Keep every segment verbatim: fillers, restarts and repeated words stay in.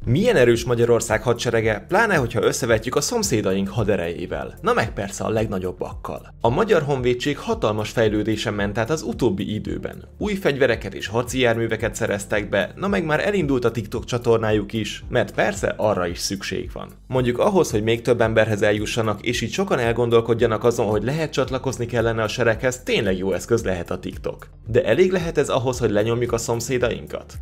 Milyen erős Magyarország hadserege, pláne hogyha összevetjük a szomszédaink haderejével, na meg persze a legnagyobbakkal. A Magyar Honvédség hatalmas fejlődésen ment át az utóbbi időben. Új fegyvereket és harci járműveket szereztek be, na meg már elindult a TikTok csatornájuk is, mert persze arra is szükség van. Mondjuk ahhoz, hogy még több emberhez eljussanak, és így sokan elgondolkodjanak azon, hogy lehet csatlakozni kellene a sereghez, tényleg jó eszköz lehet a TikTok. De elég lehet ez ahhoz, hogy lenyomjuk a szomszédainkat?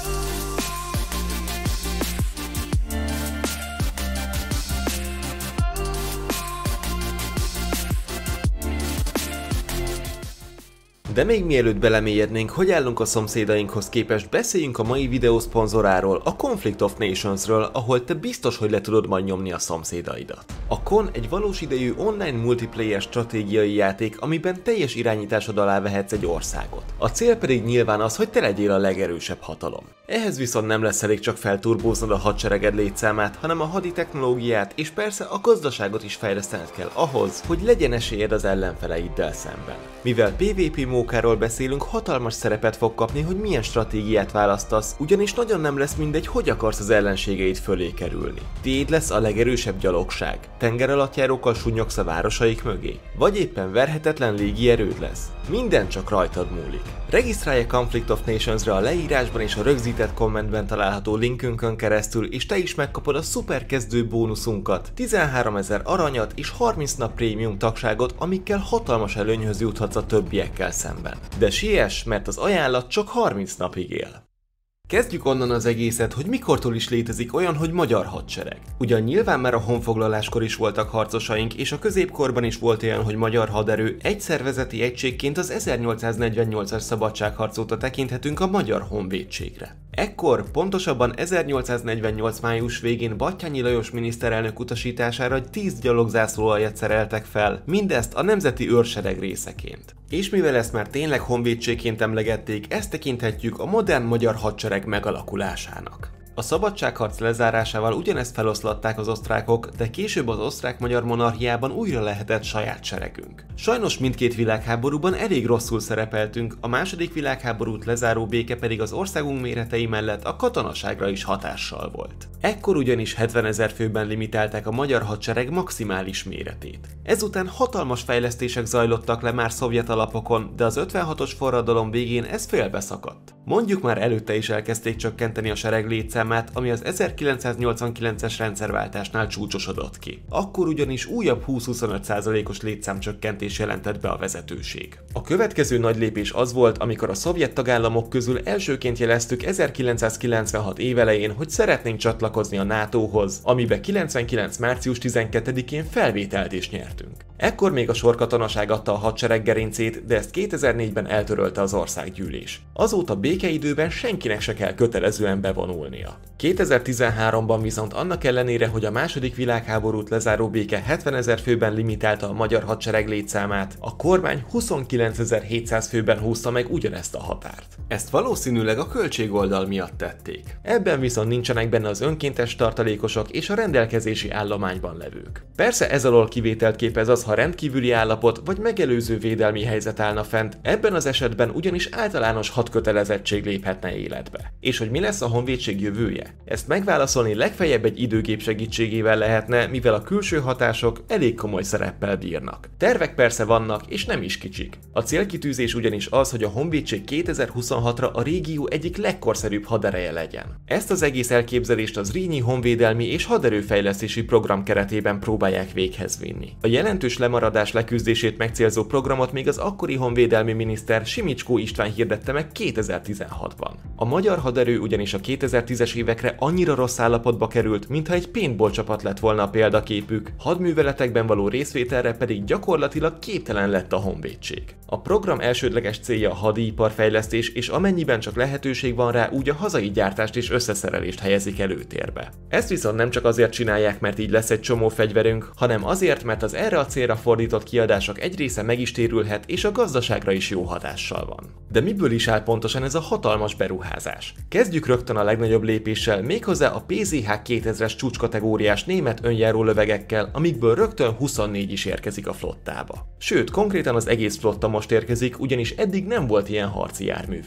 De még mielőtt belemélyednénk, hogy állunk a szomszédainkhoz képest, beszéljünk a mai videó szponzoráról, a Conflict of Nationsről, ahol te biztos, hogy le tudod majd nyomni a szomszédaidat. A Con egy valós idejű online multiplayer stratégiai játék, amiben teljes irányításod alá vehetsz egy országot. A cél pedig nyilván az, hogy te legyél a legerősebb hatalom. Ehhez viszont nem lesz elég csak felturbóznod a hadsereged létszámát, hanem a hadi technológiát és persze a gazdaságot is fejlesztened kell ahhoz, hogy legyen esélyed az ellenfeleiddel szemben. Mivel pé vé pé mókáról beszélünk, hatalmas szerepet fog kapni, hogy milyen stratégiát választasz, ugyanis nagyon nem lesz mindegy, hogy akarsz az ellenségeid fölé kerülni. Tiéd lesz a legerősebb gyalogság, tengeralattjárókkal sunnyogsz a városaik mögé, vagy éppen verhetetlen légierőd lesz. Minden csak rajtad múlik. Regisztrálj a Conflict of Nationsra a leírásban és a rögzített kommentben található linkünkön keresztül, és te is megkapod a szuper kezdő bónuszunkat, tizenháromezer aranyat és harminc nap prémium tagságot, amikkel hatalmas előnyhöz juthatsz a többiekkel szemben. De siess, mert az ajánlat csak harminc napig él. Kezdjük onnan az egészet, hogy mikortól is létezik olyan, hogy magyar hadsereg. Ugyan nyilván már a honfoglaláskor is voltak harcosaink, és a középkorban is volt olyan, hogy magyar haderő, egy szervezeti egységként az ezernyolcszáznegyvennyolcas szabadságharc óta tekinthetünk a Magyar Honvédségre. Ekkor, pontosabban ezernyolcszáznegyvennyolc május végén Batthyány Lajos miniszterelnök utasítására tíz gyalogzászlóaljat szereltek fel, mindezt a nemzeti őrsereg részeként. És mivel ezt már tényleg honvédségként emlegették, ezt tekinthetjük a modern magyar hadsereg megalakulásának. A szabadságharc lezárásával ugyanezt feloszlatták az osztrákok, de később az osztrák-magyar monarchiában újra lehetett saját seregünk. Sajnos mindkét világháborúban elég rosszul szerepeltünk, a második világháborút lezáró béke pedig az országunk méretei mellett a katonaságra is hatással volt. Ekkor ugyanis hetvenezer főben limitálták a magyar hadsereg maximális méretét. Ezután hatalmas fejlesztések zajlottak le már szovjet alapokon, de az ötvenhatos forradalom végén ez félbeszakadt. Mondjuk már előtte is elkezdték csökkenteni a sereg létszámát, ami az ezerkilencszáznyolcvankilences rendszerváltásnál csúcsosodott ki. Akkor ugyanis újabb húsz-huszonöt százalékos létszámcsökkentés jelentett be a vezetőség. A következő nagy lépés az volt, amikor a szovjet tagállamok közül elsőként jeleztük ezerkilencszázkilencvenhat évelején, hogy szeretnénk csatlakozni a nátóhoz, amibe kilencvenkilenc március tizenkettedikén felvételt is nyertünk. Ekkor még a sorkatonaság adta a hadsereg gerincét, de ezt kétezer-négyben eltörölte az országgyűlés. Azóta békeidőben senkinek se kell kötelezően bevonulnia. kétezer-tizenháromban viszont annak ellenére, hogy a második világháborút lezáró béke hetvenezer főben limitálta a magyar hadsereg létszámát, a kormány huszonkilencezer-hétszáz főben húzta meg ugyanezt a határt. Ezt valószínűleg a költségoldal miatt tették. Ebben viszont nincsenek benne az önkéntes tartalékosok és a rendelkezési állományban levők. Persze ez alól kivételt képez az, ha rendkívüli állapot vagy megelőző védelmi helyzet állna fent, ebben az esetben ugyanis általános hadkötelezettség léphetne életbe. És hogy mi lesz a honvédség jövője? Ezt megválaszolni legfeljebb egy időgép segítségével lehetne, mivel a külső hatások elég komoly szereppel bírnak. Tervek persze vannak, és nem is kicsik. A célkitűzés ugyanis az, hogy a honvédség kétezer-huszonhatra a régió egyik legkorszerűbb hadereje legyen. Ezt az egész elképzelést az Zrínyi honvédelmi és haderőfejlesztési program keretében próbálják véghez vinni. A jelentős lemaradás leküzdését megcélzó programot még az akkori honvédelmi miniszter Simicskó István hirdette meg kétezer-tizenhatban. A magyar haderő ugyanis a kétezer-tízes évekre annyira rossz állapotba került, mintha egy paintball csapat lett volna a példaképük, hadműveletekben való részvételre pedig gyakorlatilag képtelen lett a honvédség. A program elsődleges célja a hadiiparfejlesztés, és amennyiben csak lehetőség van rá, úgy a hazai gyártást és összeszerelést helyezik előtérbe. Ezt viszont nem csak azért csinálják, mert így lesz egy csomó fegyverünk, hanem azért, mert az erre a célra fordított kiadások egy része meg is térülhet, és a gazdaságra is jó hatással van. De miből is áll pontosan ez a hatalmas beruházás? Kezdjük rögtön a legnagyobb lépéssel, méghozzá a pé zé há kétezres csúcskategóriás német önjáró lövegekkel, amikből rögtön huszonnégy is érkezik a flottába. Sőt, konkrétan az egész flotta most érkezik, ugyanis eddig nem volt ilyen harci járművünk.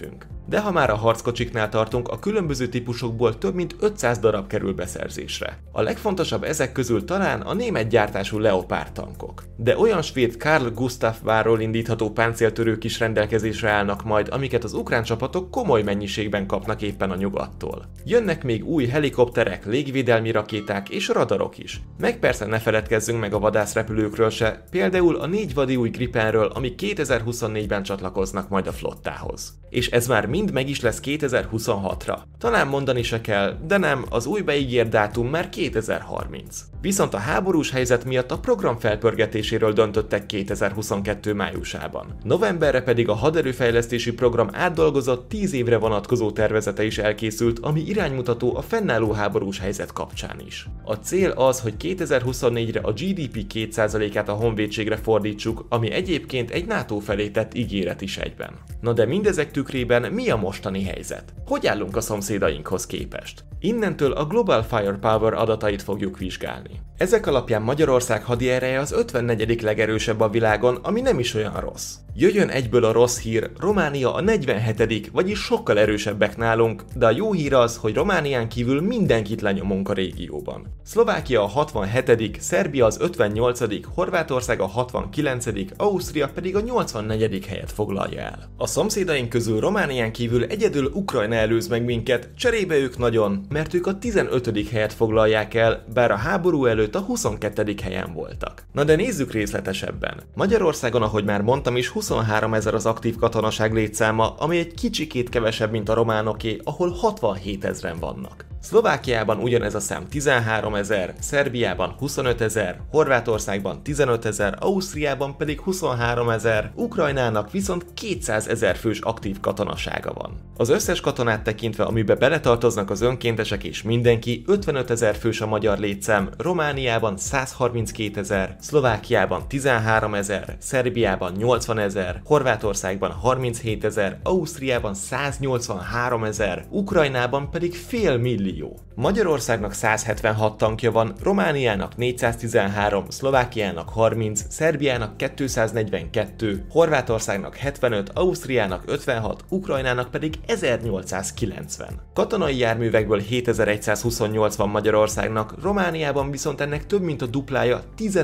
De ha már a harckocsiknál tartunk, a különböző típusokból több mint ötszáz darab kerül beszerzésre. A legfontosabb ezek közül talán a német gyártású Leopard tankok. De olyan svéd Carl Gustaf várról indítható páncéltörők is rendelkezésre állnak majd, amiket az ukrán csapatok komoly mennyiségben kapnak éppen a nyugattól. Jönnek még új helikopterek, légvédelmi rakéták és radarok is. Meg persze ne feledkezzünk meg a vadászrepülőkről se, például a négy vadi új Gripenről, amik kétezer-huszonnégyben csatlakoznak majd a flottához. És ez már mind meg is lesz kétezer-huszonhatra. Talán mondani se kell, de nem, az új beígért dátum már kétezer-harminc. Viszont a háborús helyzet miatt a program felpörgetéséről döntöttek kétezer-huszonkettő májusában. Novemberre pedig a haderőfejlesztési program átdolgozott tíz évre vonatkozó tervezete is elkészült, ami iránymutató a fennálló háborús helyzet kapcsán is. A cél az, hogy kétezer-huszonnégyre a gé dé pé két százalékát a honvédségre fordítsuk, ami egyébként egy NATO felé tett ígéret is egyben. Na de mindezek tükrében mi a mostani helyzet? Hogy állunk a szomszédainkhoz képest? Innentől a Global Firepower adatait fogjuk vizsgálni. Ezek alapján Magyarország hadiereje az ötvennegyedik legerősebb a világon, ami nem is olyan rossz. Jöjjön egyből a rossz hír, Románia a negyvenhetedik, vagyis sokkal erősebbek nálunk, de a jó hír az, hogy Románián kívül mindenkit lenyomunk a régióban. Szlovákia a hatvanhetedik, Szerbia az ötvennyolcadik, Horvátország a hatvankilencedik, Ausztria pedig a nyolcvannegyedik helyet foglalja el. A szomszédaink közül Románián kívül egyedül Ukrajna előz meg minket, cserébe ők nagyon, mert ők a tizenötödik helyet foglalják el, bár a háború előtt a huszonkettedik helyen voltak. Na de nézzük részletesebben. Magyarországon, ahogy már mondtam is, huszonháromezer az aktív katonaság létszáma, ami egy kicsikét kevesebb, mint a románoké, ahol hatvanhétezren vannak. Szlovákiában ugyanez a szám tizenháromezer, Szerbiában huszonötezer, Horvátországban tizenötezer, Ausztriában pedig huszonháromezer, Ukrajnának viszont kétszázezer fős aktív katonasága van. Az összes katonát tekintve, amibe beletartoznak az önkéntesek és mindenki, ötvenötezer fős a magyar létszám, Romániában százharminckétezer, Szlovákiában tizenháromezer, Szerbiában nyolcvanezer, Horvátországban harminchétezer, Ausztriában száznyolcvanháromezer, Ukrajnában pedig fél millió. Magyarországnak százhetvenhat tankja van, Romániának négyszáztizenhárom, Szlovákiának harminc, Szerbiának kétszáznegyvenkettő, Horvátországnak hetvenöt, Ausztriának ötvenhat, Ukrajnának pedig ezernyolcszázkilencven. Katonai járművekből hétezer-egyszázhuszonnyolc van Magyarországnak, Romániában viszont ennek több mint a duplája,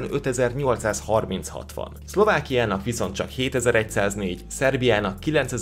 tizenötezer-nyolcszázharminchat van. Szlovákiának viszont csak hétezer-egyszáznégy, Szerbiának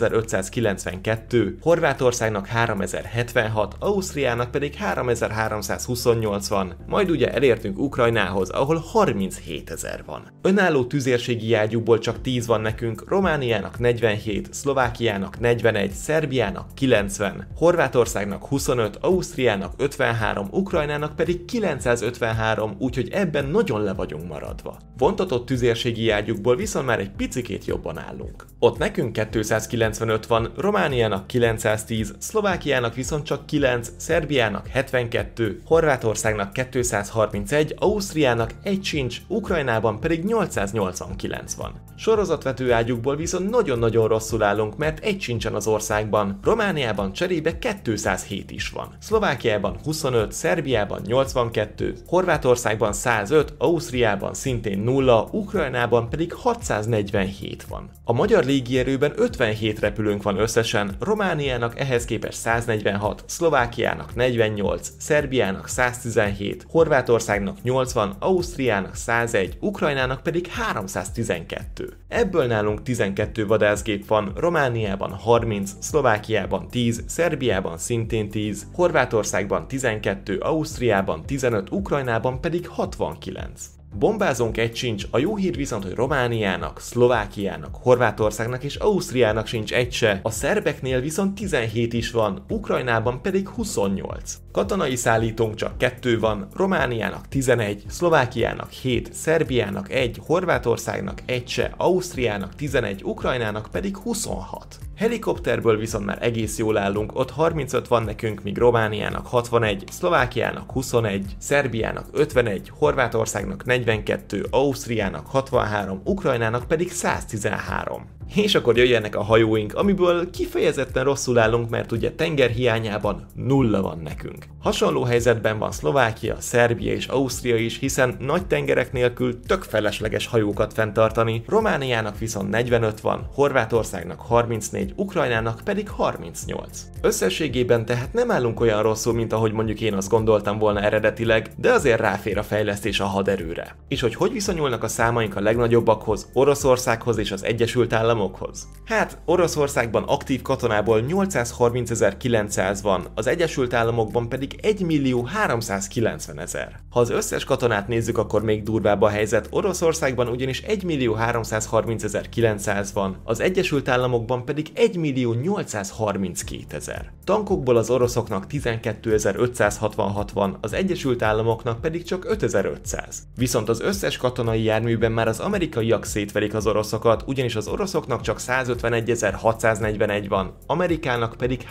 kilencezer-ötszázkilencvenkettő, Horvátországnak háromezer-hetvenhat, Ausztriának pedig háromezer-háromszázhuszonnyolc van, majd ugye elértünk Ukrajnához, ahol harminchétezer van. Önálló tüzérségi ágyúkból csak tíz van nekünk, Romániának negyvenhét, Szlovákiának negyvenegy, Szerbiának kilencven, Horvátországnak huszonöt, Ausztriának ötvenhárom, Ukrajnának pedig kilencszázötvenhárom, úgyhogy ebben nagyon le vagyunk maradva. Vontatott tüzérségi ágyúkból viszont már egy picikét jobban állunk. Ott nekünk kétszázkilencvenöt van, Romániának kilencszáztíz, Szlovákiának viszont csak kilenc, Szerbiának hetvenkettő, Horvátországnak kétszázharmincegy, Ausztriának egy sincs, Ukrajnában pedig nyolcszáznyolcvankilenc van. Sorozatvető ágyúkból viszont nagyon-nagyon rosszul állunk, mert egy sincsen az országban, Romániában cserébe kétszázhét is van. Szlovákiában huszonöt, Szerbiában nyolcvankettő, Horvátországban százöt, Ausztriában szintén nulla, Ukrajnában pedig hatszáznegyvenhét van. A magyar légierőben ötvenhét repülőnk van összesen, Romániának ehhez képest száznegyvenhat, Szlovákiának negyvennyolc, Szerbiának száztizenhét, Horvátországnak nyolcvan, Ausztriának százegy, Ukrajnának pedig háromszáztizenkettő. Ebből nálunk tizenkettő vadászgép van, Romániában harminc, Szlovákiában tíz, Szerbiában szintén tíz, Horvátországban tizenkettő, Ausztriában tizenöt, Ukrajnában pedig hatvankilenc. Bombázónk egy sincs, a jó hír viszont, hogy Romániának, Szlovákiának, Horvátországnak és Ausztriának sincs egy se, a szerbeknél viszont tizenhét is van, Ukrajnában pedig huszonnyolc. Katonai szállítónk csak kettő van, Romániának tizenegy, Szlovákiának hét, Szerbiának egy, Horvátországnak egy se, Ausztriának tizenegy, Ukrajnának pedig huszonhat. Helikopterből viszont már egész jól állunk, ott harmincöt van nekünk, míg Romániának hatvanegy, Szlovákiának huszonegy, Szerbiának ötvenegy, Horvátországnak negyvenkettő, Ausztriának hatvanhárom, Ukrajnának pedig száztizenhárom. És akkor jöjjenek a hajóink, amiből kifejezetten rosszul állunk, mert ugye tenger hiányában nulla van nekünk. Hasonló helyzetben van Szlovákia, Szerbia és Ausztria is, hiszen nagy tengerek nélkül tök felesleges hajókat fenntartani, Romániának viszont negyvenöt van, Horvátországnak harmincnégy, Ukrajnának pedig harmincnyolc. Összességében tehát nem állunk olyan rosszul, mint ahogy mondjuk én azt gondoltam volna eredetileg, de azért ráfér a fejlesztés a haderőre. És hogy hogy viszonyulnak a számaink a legnagyobbakhoz, Oroszországhoz és az Egyesült Államokhoz? Hát Oroszországban aktív katonából nyolcszázharmincezer-kilencszáz van, az Egyesült Államokban pedig egymillió-háromszázkilencvenezer. Ha az összes katonát nézzük, akkor még durvább a helyzet, Oroszországban ugyanis egymillió-háromszázharmincezer-kilencszáz van, az Egyesült Államokban pedig egymillió-nyolcszázharminckétezer. Tankokból az oroszoknak tizenkétezer-ötszázhatvanhat van, az Egyesült Államoknak pedig csak ötezer-ötszáz. Viszont az összes katonai járműben már az amerikaiak szétverik az oroszokat, ugyanis az oroszoknak csak százötvenegyezer-hatszáznegyvenegy van, Amerikának pedig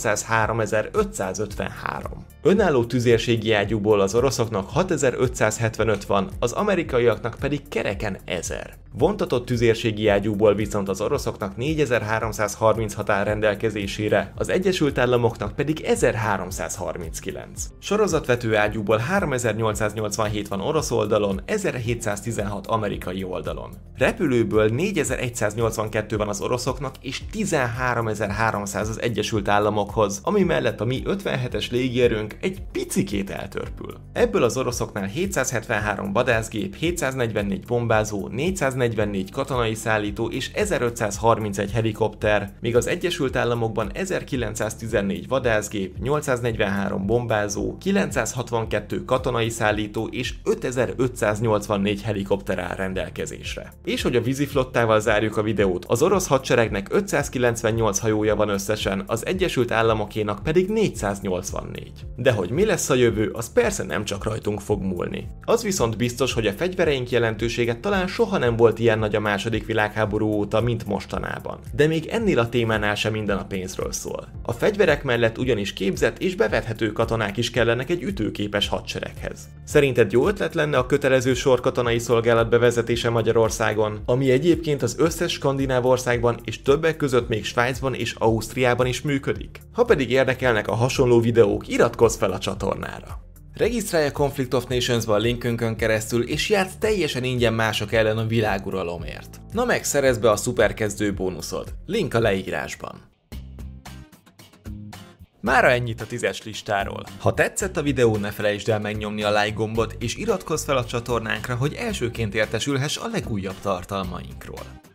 háromszázháromezer-ötszázötvenhárom. Önálló tüzérségi ágyúból az oroszoknak hatezer-ötszázhetvenöt van, az amerikaiaknak pedig kereken ezer. Vontatott tüzérségi ágyúból viszont az oroszoknak négyezer-háromszázharminchat áll rendelkezésére, az Egyesült Államoknak pedig ezerháromszázharminckilenc. Sorozatvető ágyúból háromezer-nyolcszáznyolcvanhét van orosz oldalon, ezerhétszáztizenhat amerikai oldalon. Repülőből négyezer-egyszáznyolcvankettő van az oroszoknak és tizenháromezer-háromszáz az Egyesült Államokhoz, ami mellett a mi ötvenhetes légierőnk egy picikét eltörpül. Ebből az oroszoknál hétszázhetvenhárom vadászgép, hétszáznegyvennégy bombázó, négyszáznegyvennégy katonai szállító és ezerötszázharmincegy helikopter, míg az Egyesült Államokban ezerkilencszáztizennégy vadászgép, nyolcszáznegyvenhárom bombázó, kilencszázhatvankettő katonai szállító és ötezer-ötszáznyolcvannégy helikopter áll rendelkezésre. És hogy a víziflottával zárjuk a videót, az orosz hadseregnek ötszázkilencvennyolc hajója van összesen, az Egyesült Államokénak pedig négyszáznyolcvannégy. De hogy mi lesz a jövő, az persze nem csak rajtunk fog múlni. Az viszont biztos, hogy a fegyvereink jelentősége talán soha nem volt ilyen nagy a második világháború óta, mint mostanában. De még ennél a témánál sem minden a pénzről szól. A fegyverek mellett ugyanis képzett és bevethető katonák is kellenek egy ütőképes hadsereghez. Szerinted jó ötlet lenne a kötelező sorkatonai szolgálat bevezetése Magyarországon, ami egyébként az összes skandináv országban és többek között még Svájcban és Ausztriában is működik? Ha pedig érdekelnek a hasonló videók, iratkozz fel a csatornára! Regisztrálj a Conflict of Nations-ba a linkünkön keresztül, és játsz teljesen ingyen mások ellen a világuralomért. Na meg szerezd be a szuperkezdő bónuszod. Link a leírásban. Mára ennyit a tízes listáról. Ha tetszett a videó, ne felejtsd el megnyomni a like gombot, és iratkozz fel a csatornánkra, hogy elsőként értesülhess a legújabb tartalmainkról.